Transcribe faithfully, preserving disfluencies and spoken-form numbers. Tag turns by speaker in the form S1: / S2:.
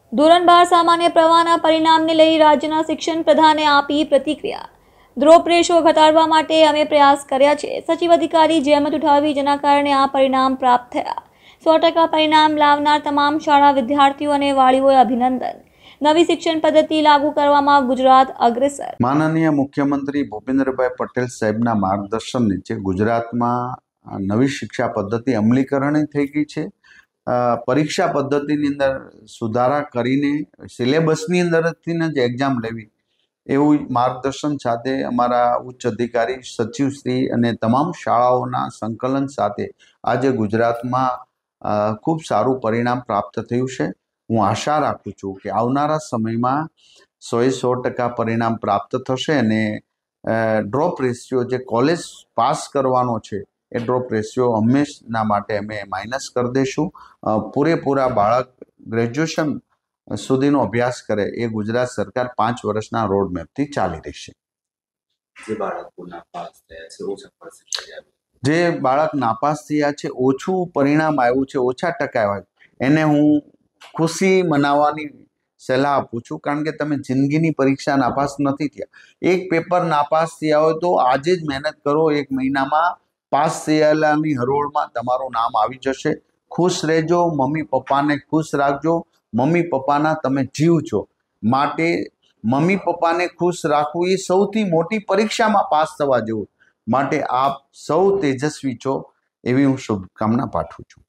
S1: ધોરણ બાર સામાન્ય પ્રવાહના પરિણામને લઈ રાજ્યના શિક્ષણ પ્રધાને આપી પ્રતિક્રિયા। ડ્રોપ રેશિયો ઘટાડવા માટે અમે પ્રયાસ કર્યા છે। સચિવ અધિકારી જહેમત ઉઠાવી, જેના કારણે આ પરિણામ પ્રાપ્ત થયા। સો ટકા પરિણામ લાવનાર તમામ શાળા વિદ્યાર્થીઓ અને વાલીઓએ અભિનંદન। નવી શિક્ષણ પદ્ધતિ લાગુ કરવામાં ગુજરાત અગ્રેસર।
S2: માનનીય મુખ્યમંત્રી ભૂપેન્દ્રભાઈ પટેલ સાહેબના માર્ગદર્શન નીચે ગુજરાતમાં નવી શિક્ષા પદ્ધતિ અમલીકરણ થઈ ગઈ છે। પરીક્ષા પદ્ધતિની અંદર સુધારા કરીને સિલેબસની અંદરથી જ એક્ઝામ લેવી એવું માર્ગદર્શન સાથે અમારા ઉચ્ચ અધિકારી સચિવશ્રી અને તમામ શાળાઓના સંકલન સાથે આજે ગુજરાતમાં ખૂબ સારું પરિણામ પ્રાપ્ત થયું છે। હું આશા રાખું છું કે આવનારા સમયમાં સો એ સો ટકા પરિણામ પ્રાપ્ત થશે અને ડ્રોપ રેશિયો જે કોલેજ પાસ કરવાનો છે એ ડ્રોપ રેશિયો હંમેશના માટે અમે માઇનસ કરી દઈશું। પૂરેપૂરા બાળક ગ્રેજ્યુએશન સુધીનો અભ્યાસ કરે એ ગુજરાત સરકાર પાંચ વર્ષના રોડમેપથી ચાલી રહી છે।
S3: જે બાળકો નાપાસ થયા છે ઓછા પર્સન્ટેજ
S2: જે બાળક નાપાસ થયા છે, ઓછું પરિણામ આવ્યું છે, ઓછા ટકા આવ્યા, એને હું ખુશી મનાવવાની સલાહ આપું છું। કારણ કે તમે જિંદગીની પરીક્ષા નાપાસ નથી થયા, એક પેપર નાપાસ થયા હોય તો આજે જ મહેનત કરો, એક મહિનામાં પાસ થયેલાની હરોળમાં તમારું નામ આવી જશે। ખુશ રહેજો, મમ્મી પપ્પાને ખુશ રાખજો। મમ્મી પપ્પાના તમે જીવ છો, માટે મમ્મી પપ્પાને ખુશ રાખવું એ સૌથી મોટી પરીક્ષામાં પાસ થવા જેવું। માટે આપ સૌ તેજસ્વી છો એવી હું શુભકામના પાઠવું છું।